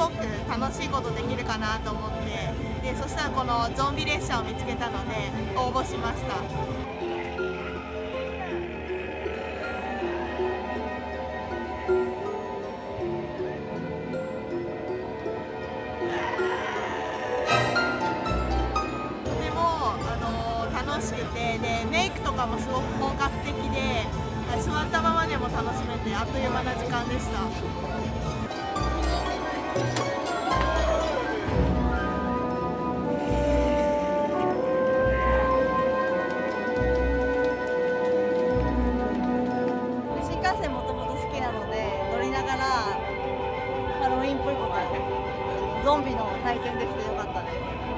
ごく楽しいことできるかなと思って、でそしたらこのゾンビ列車を見つけたので応募しました。楽しくて、でメイクとかもすごく本格的で、座ったままでも楽しめてあっという間な時間でした。新幹線もともと好きなので乗りながらハロウィンっぽいことゾンビの体験できてよかったです。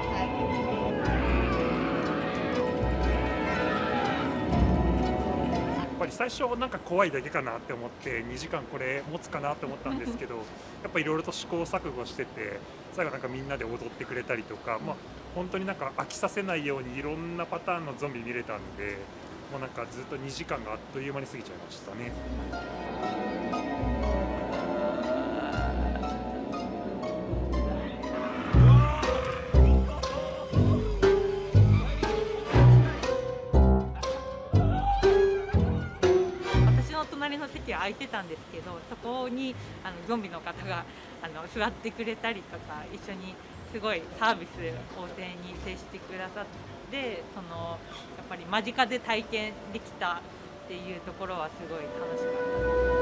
やっぱり最初なんか怖いだけかなって思って2時間これ持つかなって思ったんですけどやっぱいろいろと試行錯誤してて最後なんかみんなで踊ってくれたりとか、本当になんか飽きさせないようにいろんなパターンのゾンビ見れたんでもうなんかずっと2時間があっという間に過ぎちゃいましたね。 隣の席は空いてたんですけど、そこにゾンビの方が座ってくれたりとか、一緒にすごいサービス旺盛に接してくださって、やっぱり間近で体験できたっていうところはすごい楽しかったです。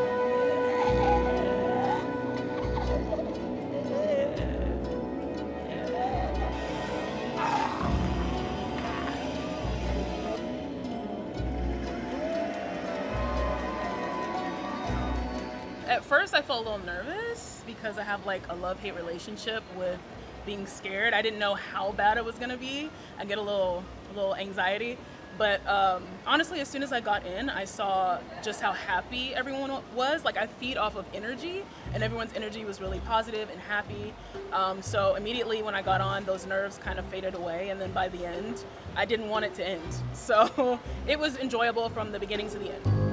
At first, I felt a little nervous because I have like a love-hate relationship with being scared. I didn't know how bad it was gonna be. I get a little anxiety. But honestly, as soon as I got in, I saw just how happy everyone was. Like I feed off of energy, and everyone's energy was really positive and happy. So immediately when I got on, those nerves kind of faded away, and then by the end, I didn't want it to end. So it was enjoyable from the beginning to the end.